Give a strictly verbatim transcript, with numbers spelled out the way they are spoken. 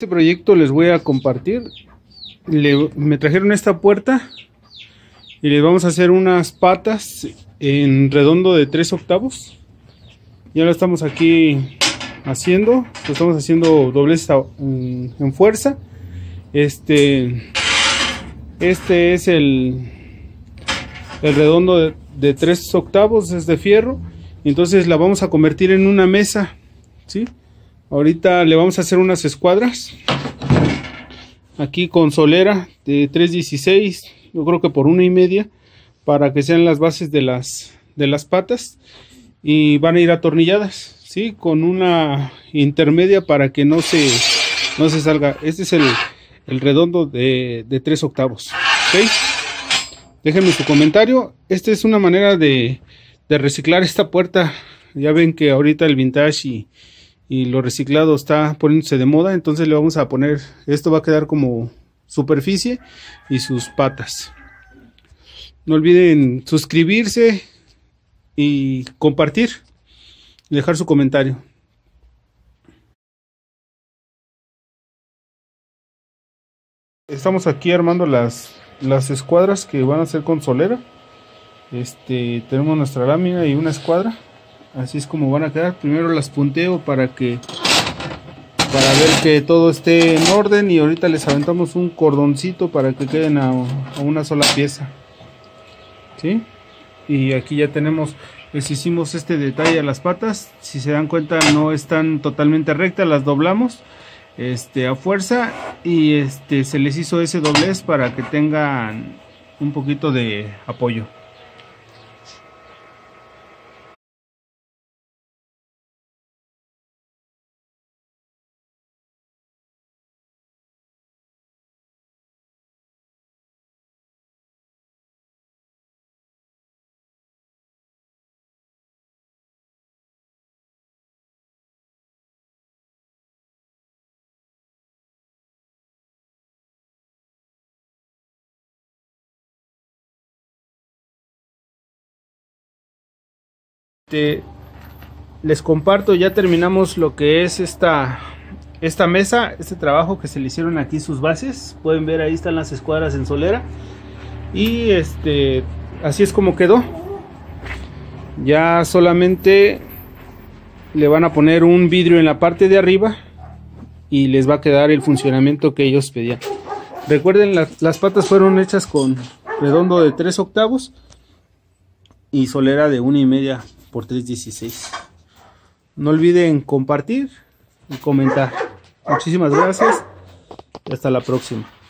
Este proyecto les voy a compartir. Le, me trajeron esta puerta y les vamos a hacer unas patas en redondo de tres octavos. Ya lo estamos aquí haciendo, lo estamos haciendo doblez en, en fuerza. Este, este es el, el redondo de, de tres octavos, es de fierro. Entonces la vamos a convertir en una mesa, ¿sí? Ahorita le vamos a hacer unas escuadras aquí con solera de tres dieciséis, yo creo que por una y media, para que sean las bases de las de las patas, y van a ir atornilladas, ¿sí? Con una intermedia para que no se no se salga. Este es el, el redondo de, de tres octavos, ¿ok? Déjenme su comentario. Esta es una manera de, de reciclar esta puerta. Ya ven que ahorita el vintage y y lo reciclado está poniéndose de moda, entonces le vamos a poner, esto va a quedar como superficie y sus patas. No olviden suscribirse y compartir y dejar su comentario. Estamos aquí armando las, las escuadras que van a ser con solera. Este, tenemos nuestra lámina y una escuadra. Así es como van a quedar. Primero las punteo para que para ver que todo esté en orden, y ahorita les aventamos un cordoncito para que queden a, a una sola pieza, ¿sí? Y aquí ya tenemos, les hicimos este detalle a las patas. Si se dan cuenta, no están totalmente rectas, las doblamos este a fuerza, y este se les hizo ese doblez para que tengan un poquito de apoyo. Este, les comparto, ya terminamos lo que es esta esta mesa, este trabajo que se le hicieron aquí sus bases. Pueden ver, ahí están las escuadras en solera, y este así es como quedó. Ya solamente le van a poner un vidrio en la parte de arriba y les va a quedar el funcionamiento que ellos pedían. Recuerden, la, las patas fueron hechas con redondo de tres octavos y solera de una y media por tres dieciséis. No olviden compartir y comentar. Muchísimas gracias y hasta la próxima.